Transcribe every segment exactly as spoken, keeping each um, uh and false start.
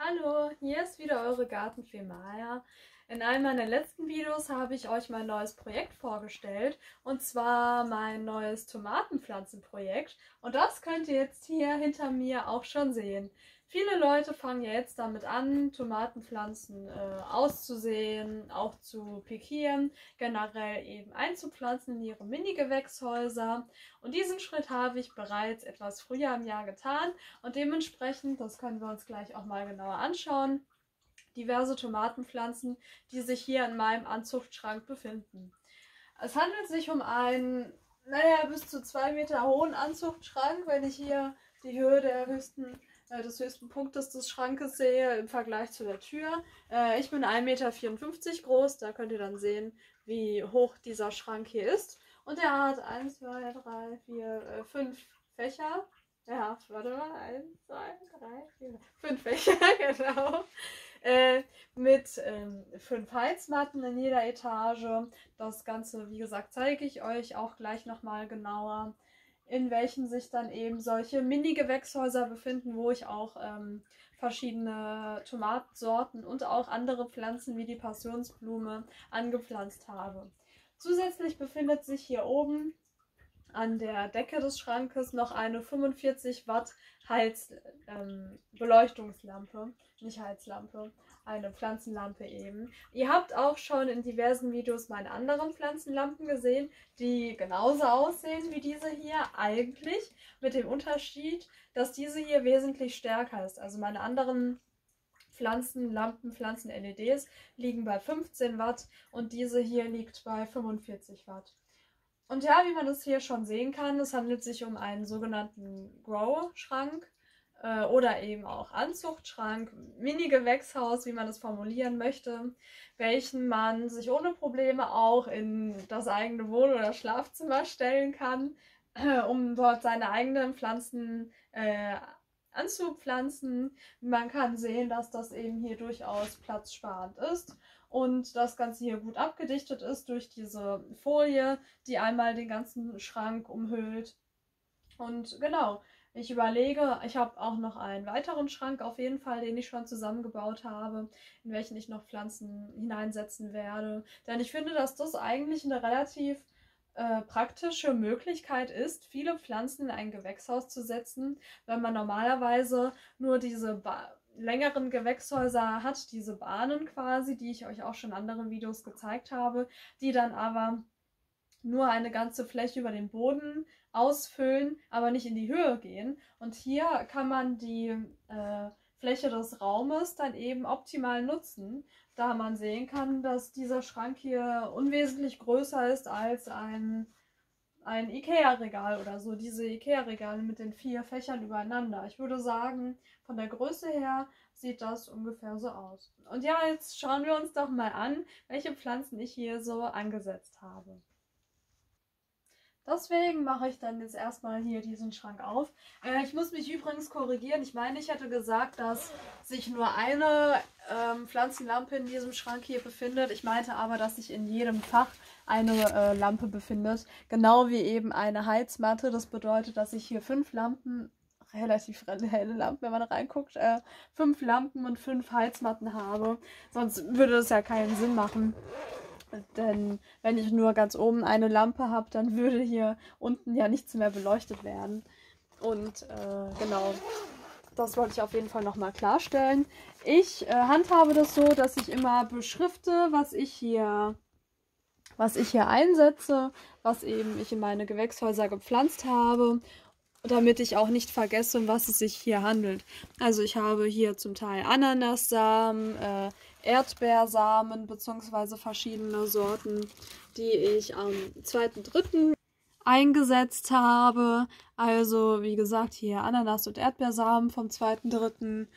Hallo, hier ist wieder eure Gartenfee Maya. In einem meiner letzten Videos habe ich euch mein neues Projekt vorgestellt, und zwar mein neues Tomatenpflanzenprojekt. Und das könnt ihr jetzt hier hinter mir auch schon sehen. Viele Leute fangen ja jetzt damit an, Tomatenpflanzen äh, auszusehen, auch zu pikieren, generell eben einzupflanzen in ihre Mini-Gewächshäuser. Und diesen Schritt habe ich bereits etwas früher im Jahr getan und dementsprechend, das können wir uns gleich auch mal genauer anschauen, diverse Tomatenpflanzen, die sich hier in meinem Anzuchtschrank befinden. Es handelt sich um einen, naja, bis zu zwei Meter hohen Anzuchtschrank, wenn ich hier die Höhe der höchsten, äh, des höchsten Punktes des Schrankes sehe im Vergleich zu der Tür. Äh, ich bin ein Meter vierundfünfzig groß, da könnt ihr dann sehen, wie hoch dieser Schrank hier ist. Und er hat eins, zwei, drei, vier, fünf Fächer. Ja, warte mal, eins, zwei, drei, vier, fünf Fächer, genau. Äh, mit ähm, fünf Heizmatten in jeder Etage. Das Ganze, wie gesagt, zeige ich euch auch gleich nochmal genauer, in welchen sich dann eben solche Mini-Gewächshäuser befinden, wo ich auch ähm, verschiedene Tomatensorten und auch andere Pflanzen wie die Passionsblume angepflanzt habe. Zusätzlich befindet sich hier oben an der Decke des Schrankes noch eine fünfundvierzig Watt Heiz, ähm, Beleuchtungslampe, nicht Heizlampe, eine Pflanzenlampe eben. Ihr habt auch schon in diversen Videos meine anderen Pflanzenlampen gesehen, die genauso aussehen wie diese hier eigentlich, mit dem Unterschied, dass diese hier wesentlich stärker ist. Also meine anderen Pflanzenlampen, Pflanzen-L E Ds liegen bei fünfzehn Watt und diese hier liegt bei fünfundvierzig Watt. Und ja, wie man das hier schon sehen kann, es handelt sich um einen sogenannten Grow-Schrank äh, oder eben auch Anzuchtschrank, Mini-Gewächshaus, wie man es formulieren möchte, welchen man sich ohne Probleme auch in das eigene Wohn- oder Schlafzimmer stellen kann, äh, um dort seine eigenen Pflanzen äh, anzupflanzen. Man kann sehen, dass das eben hier durchaus platzsparend ist. Und das Ganze hier gut abgedichtet ist durch diese Folie, die einmal den ganzen Schrank umhüllt. Und genau, ich überlege, ich habe auch noch einen weiteren Schrank auf jeden Fall, den ich schon zusammengebaut habe, in welchen ich noch Pflanzen hineinsetzen werde. Denn ich finde, dass das eigentlich eine relativ äh, praktische Möglichkeit ist, viele Pflanzen in ein Gewächshaus zu setzen, wenn man normalerweise nur diese ba längeren Gewächshäuser hat, diese Bahnen quasi, die ich euch auch schon in anderen Videos gezeigt habe, die dann aber nur eine ganze Fläche über den Boden ausfüllen, aber nicht in die Höhe gehen. Und hier kann man die äh, Fläche des Raumes dann eben optimal nutzen, da man sehen kann, dass dieser Schrank hier unwesentlich größer ist als ein ein Ikea-Regal oder so, diese Ikea-Regale mit den vier Fächern übereinander. Ich würde sagen, von der Größe her sieht das ungefähr so aus. Und ja, jetzt schauen wir uns doch mal an, welche Pflanzen ich hier so angesetzt habe. Deswegen mache ich dann jetzt erstmal hier diesen Schrank auf. Äh, ich muss mich übrigens korrigieren. Ich meine, ich hätte gesagt, dass sich nur eine ähm, Pflanzenlampe in diesem Schrank hier befindet. Ich meinte aber, dass sich in jedem Fach eine äh, Lampe befindet. Genau wie eben eine Heizmatte. Das bedeutet, dass ich hier fünf Lampen, relativ helle Lampen, wenn man reinguckt, äh, fünf Lampen und fünf Heizmatten habe. Sonst würde das ja keinen Sinn machen. Denn wenn ich nur ganz oben eine Lampe habe, dann würde hier unten ja nichts mehr beleuchtet werden. Und äh, genau, das wollte ich auf jeden Fall nochmal klarstellen. Ich äh, handhabe das so, dass ich immer beschrifte, was ich hier, was ich hier einsetze, was eben ich in meine Gewächshäuser gepflanzt habe, damit ich auch nicht vergesse, um was es sich hier handelt. Also ich habe hier zum Teil Ananassamen, äh, Erdbeersamen bzw. verschiedene Sorten, die ich am zweiten dritten eingesetzt habe. Also wie gesagt hier Ananas- und Erdbeersamen vom zweiten dritten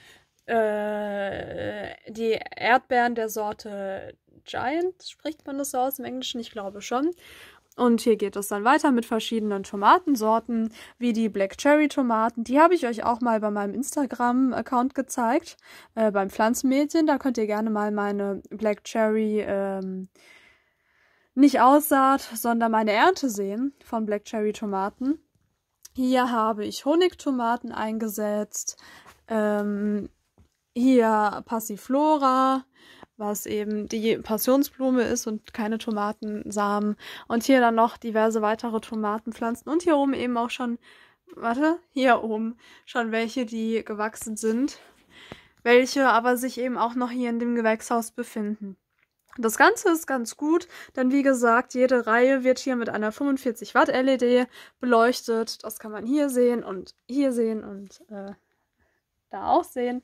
Äh, die Erdbeeren der Sorte Giant, spricht man das so aus im Englischen? Ich glaube schon. Und hier geht es dann weiter mit verschiedenen Tomatensorten, wie die Black Cherry Tomaten. Die habe ich euch auch mal bei meinem Instagram-Account gezeigt, äh, beim Pflanzenmädchen. Da könnt ihr gerne mal meine Black Cherry, ähm, nicht Aussaat, sondern meine Ernte sehen von Black Cherry Tomaten. Hier habe ich Honigtomaten eingesetzt, ähm, hier Passiflora, was eben die Passionsblume ist und keine Tomatensamen. Und hier dann noch diverse weitere Tomatenpflanzen. Und hier oben eben auch schon, warte, hier oben schon welche, die gewachsen sind. Welche aber sich eben auch noch hier in dem Gewächshaus befinden. Das Ganze ist ganz gut, denn wie gesagt, jede Reihe wird hier mit einer fünfundvierzig Watt L E D beleuchtet. Das kann man hier sehen und hier sehen und äh, da auch sehen.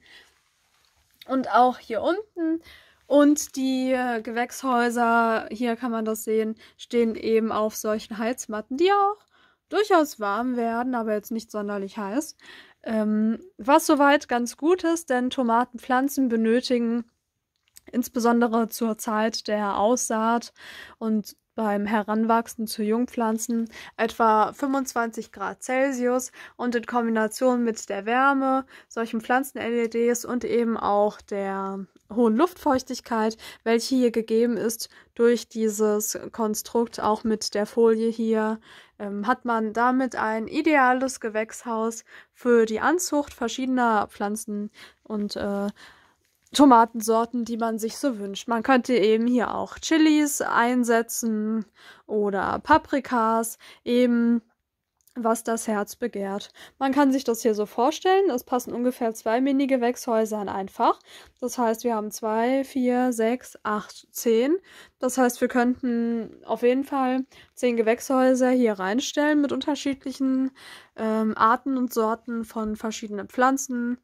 Und auch hier unten. Und die äh, Gewächshäuser, hier kann man das sehen, stehen eben auf solchen Heizmatten, die auch durchaus warm werden, aber jetzt nicht sonderlich heiß. Ähm, was soweit ganz gut ist, denn Tomatenpflanzen benötigen insbesondere zur Zeit der Aussaat und beim Heranwachsen zu Jungpflanzen etwa fünfundzwanzig Grad Celsius und in Kombination mit der Wärme, solchen Pflanzen-L E Ds und eben auch der hohen Luftfeuchtigkeit, welche hier gegeben ist durch dieses Konstrukt, auch mit der Folie hier, ähm, hat man damit ein ideales Gewächshaus für die Anzucht verschiedener Pflanzen und äh, Tomatensorten, die man sich so wünscht. Man könnte eben hier auch Chilis einsetzen oder Paprikas, eben was das Herz begehrt. Man kann sich das hier so vorstellen, es passen ungefähr zwei Mini-Gewächshäuser in ein Fach. Das heißt, wir haben zwei, vier, sechs, acht, zehn. Das heißt, wir könnten auf jeden Fall zehn Gewächshäuser hier reinstellen mit unterschiedlichen ähm, Arten und Sorten von verschiedenen Pflanzen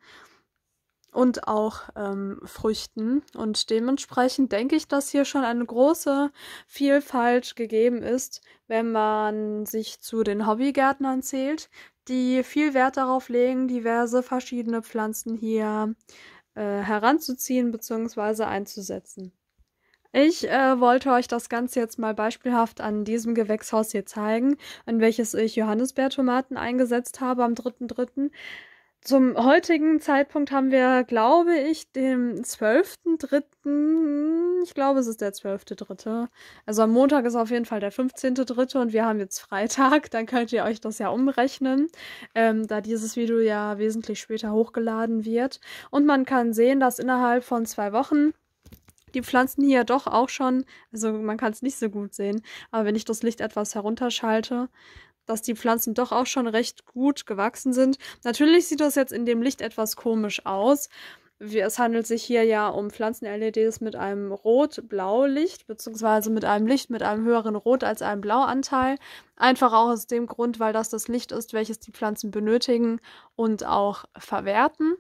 und auch ähm, Früchten. Und dementsprechend denke ich, dass hier schon eine große Vielfalt gegeben ist, wenn man sich zu den Hobbygärtnern zählt, die viel Wert darauf legen, diverse verschiedene Pflanzen hier äh, heranzuziehen bzw. einzusetzen. Ich äh, wollte euch das Ganze jetzt mal beispielhaft an diesem Gewächshaus hier zeigen, an welches ich Johannisbeertomaten eingesetzt habe am dritten dritten Zum heutigen Zeitpunkt haben wir, glaube ich, den zwölften dritten Ich glaube, es ist der zwölfte dritte Also am Montag ist auf jeden Fall der fünfzehnte dritte und wir haben jetzt Freitag. Dann könnt ihr euch das ja umrechnen, ähm, da dieses Video ja wesentlich später hochgeladen wird. Und man kann sehen, dass innerhalb von zwei Wochen die Pflanzen hier doch auch schon, also man kann es nicht so gut sehen, aber wenn ich das Licht etwas herunterschalte, dass die Pflanzen doch auch schon recht gut gewachsen sind. Natürlich sieht das jetzt in dem Licht etwas komisch aus. Es handelt sich hier ja um Pflanzen-L E Ds mit einem Rot-Blau-Licht, beziehungsweise mit einem Licht mit einem höheren Rot- als einem Blauanteil. Einfach auch aus dem Grund, weil das das Licht ist, welches die Pflanzen benötigen und auch verwerten.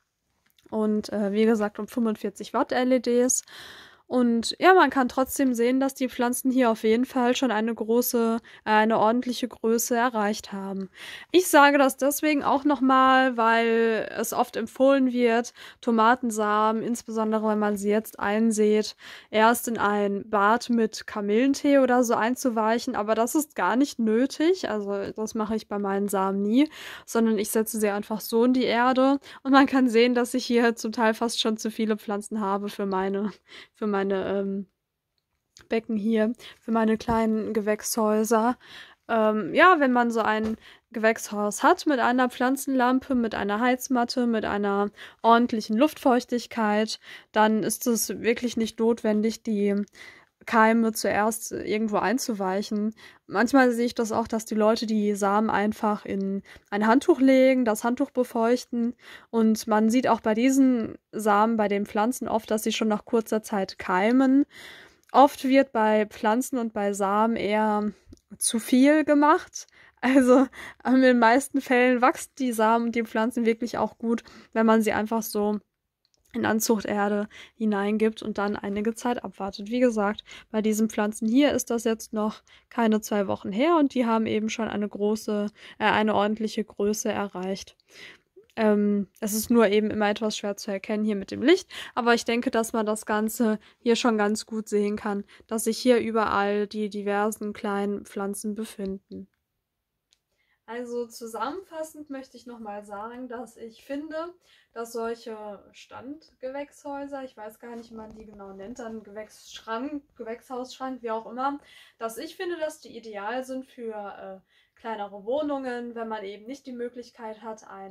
Und äh, wie gesagt, um fünfundvierzig Watt L E Ds. Und ja, man kann trotzdem sehen, dass die Pflanzen hier auf jeden Fall schon eine große, äh, eine ordentliche Größe erreicht haben. Ich sage das deswegen auch nochmal, weil es oft empfohlen wird, Tomatensamen, insbesondere wenn man sie jetzt einsät, erst in ein Bad mit Kamillentee oder so einzuweichen. Aber das ist gar nicht nötig. Also das mache ich bei meinen Samen nie, sondern ich setze sie einfach so in die Erde. Und man kann sehen, dass ich hier zum Teil fast schon zu viele Pflanzen habe für meine, für meine meine ähm, Becken hier, für meine kleinen Gewächshäuser. Ähm, ja, wenn man so ein Gewächshaus hat mit einer Pflanzenlampe, mit einer Heizmatte, mit einer ordentlichen Luftfeuchtigkeit, dann ist es wirklich nicht notwendig, die Keime zuerst irgendwo einzuweichen. Manchmal sehe ich das auch, dass die Leute die Samen einfach in ein Handtuch legen, das Handtuch befeuchten und man sieht auch bei diesen Samen, bei den Pflanzen oft, dass sie schon nach kurzer Zeit keimen. Oft wird bei Pflanzen und bei Samen eher zu viel gemacht. Also in den meisten Fällen wachsen die Samen und die Pflanzen wirklich auch gut, wenn man sie einfach so in Anzuchterde hineingibt und dann einige Zeit abwartet. Wie gesagt, bei diesen Pflanzen hier ist das jetzt noch keine zwei Wochen her und die haben eben schon eine große, äh, eine ordentliche Größe erreicht. Ähm, es ist nur eben immer etwas schwer zu erkennen hier mit dem Licht, aber ich denke, dass man das Ganze hier schon ganz gut sehen kann, dass sich hier überall die diversen kleinen Pflanzen befinden. Also zusammenfassend möchte ich nochmal sagen, dass ich finde, dass solche Standgewächshäuser, ich weiß gar nicht, wie man die genau nennt, dann Gewächsschrank, Gewächshausschrank, wie auch immer, dass ich finde, dass die ideal sind für äh, kleinere Wohnungen, wenn man eben nicht die Möglichkeit hat, ein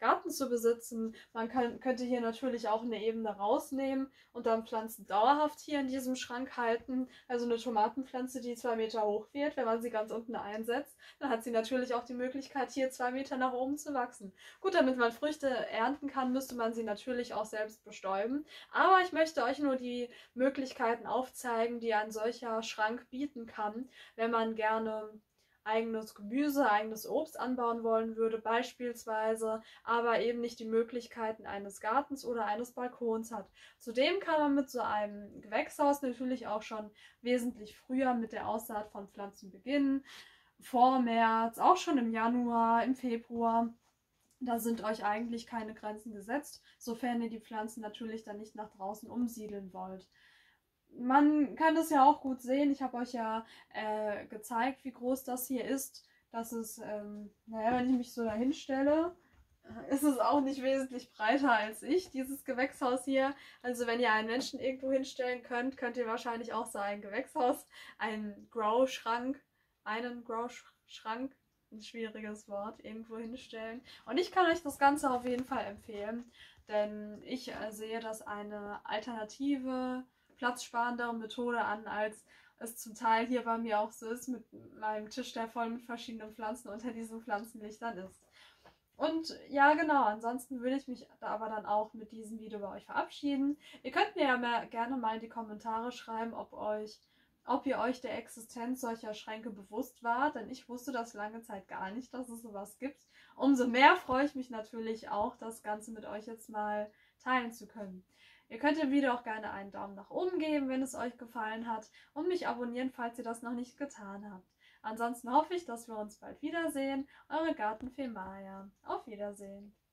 Garten zu besitzen. Man kann, könnte hier natürlich auch eine Ebene rausnehmen und dann Pflanzen dauerhaft hier in diesem Schrank halten. Also eine Tomatenpflanze, die zwei Meter hoch wird, wenn man sie ganz unten einsetzt, dann hat sie natürlich auch die Möglichkeit, hier zwei Meter nach oben zu wachsen. Gut, damit man Früchte ernten kann, müsste man sie natürlich auch selbst bestäuben. Aber ich möchte euch nur die Möglichkeiten aufzeigen, die ein solcher Schrank bieten kann, wenn man gerne eigenes Gemüse, eigenes Obst anbauen wollen würde beispielsweise, aber eben nicht die Möglichkeiten eines Gartens oder eines Balkons hat. Zudem kann man mit so einem Gewächshaus natürlich auch schon wesentlich früher mit der Aussaat von Pflanzen beginnen. Vor März, auch schon im Januar, im Februar. Da sind euch eigentlich keine Grenzen gesetzt, sofern ihr die Pflanzen natürlich dann nicht nach draußen umsiedeln wollt. Man kann das ja auch gut sehen. Ich habe euch ja äh, gezeigt, wie groß das hier ist. Das ist, ähm, naja, wenn ich mich so dahin stelle, ist es auch nicht wesentlich breiter als ich, dieses Gewächshaus hier. Also wenn ihr einen Menschen irgendwo hinstellen könnt, könnt ihr wahrscheinlich auch so ein Gewächshaus, einen Grow-Schrank, einen Grow-Schrank, ein schwieriges Wort, irgendwo hinstellen. Und ich kann euch das Ganze auf jeden Fall empfehlen, denn ich äh, sehe das eine alternative, platzsparendere Methode an, als es zum Teil hier bei mir auch so ist, mit meinem Tisch, der voll mit verschiedenen Pflanzen unter diesen Pflanzenlichtern ist. Und ja, genau, ansonsten würde ich mich da aber dann auch mit diesem Video bei euch verabschieden. Ihr könnt mir ja mehr, gerne mal in die Kommentare schreiben, ob euch, ob ihr euch der Existenz solcher Schränke bewusst wart, denn ich wusste das lange Zeit gar nicht, dass es sowas gibt. Umso mehr freue ich mich natürlich auch, das Ganze mit euch jetzt mal teilen zu können. Ihr könnt dem Video auch gerne einen Daumen nach oben geben, wenn es euch gefallen hat, und mich abonnieren, falls ihr das noch nicht getan habt. Ansonsten hoffe ich, dass wir uns bald wiedersehen. Eure Gartenfee Maja. Auf Wiedersehen.